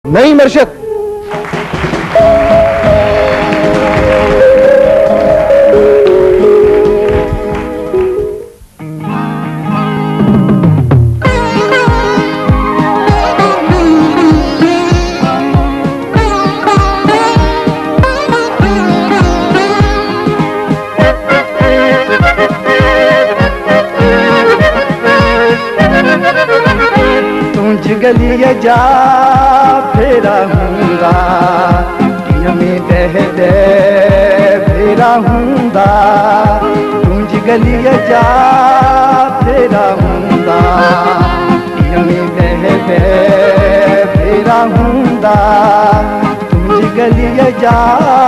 नहीं मर्शद, गलिए जा फेरा हूंदा में बह दे फेरा हूंदा तुझ गलिए जा फेरा हूंदा में बह दे फेरा हूंदा तुझ गलिए जा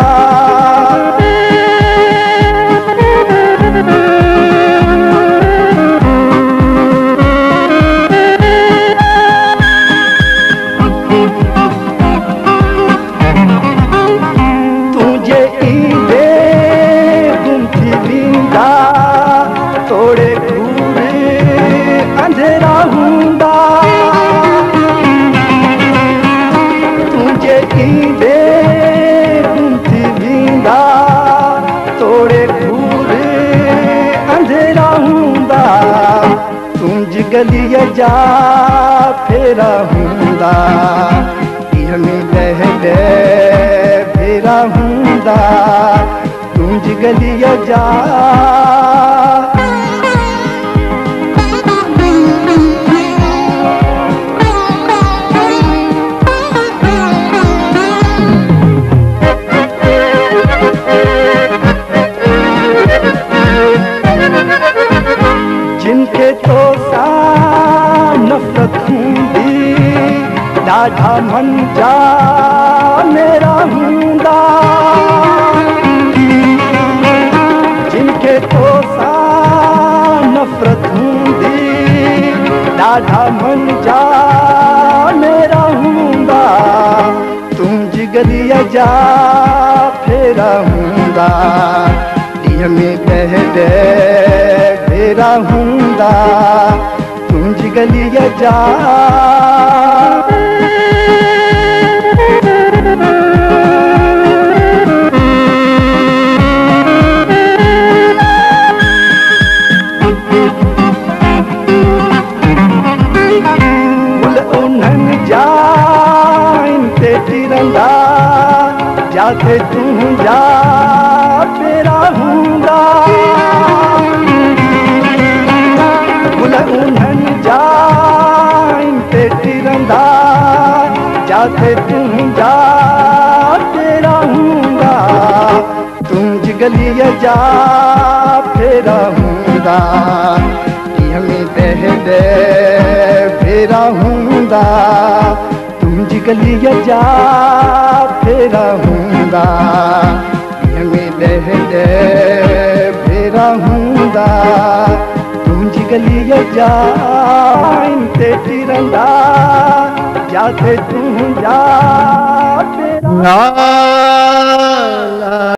तोड़े घूरे अंधेरा हूंदा तुझे ईंदे गुंथी वींदा तोड़े घूरे अंधेरा हूंदा तुझ गलिए जा फेरा हूंदा में बह दे फेरा हूंदा तुझ गलिए जा जिनके तो सा नफरत हूंदी ॾाढा मन जा मेरा हूंदा जिनके तो सा नफरत हूंदी ॾाढा मन जा मेरा हूंदा तुझ गलिए जा फेरा हूंदा में बह दे फेरा हूंदा तुझ गलिए जा गुल उन्हनि जा ते तिरंदा जाते तुझा फेरा हूंदा गुल उन्हनि जा ते तिरंदा जाते तुझा फेरा हूंदा तुझ गलिए जा फेरा हूंदा में बह दे फेरा हूंदा तुझ गलिए जा फेरा हूंदा में बह दे फेरा हूंदा तुझ गलिए जा ते तिरंदा जाते तुझा फेरा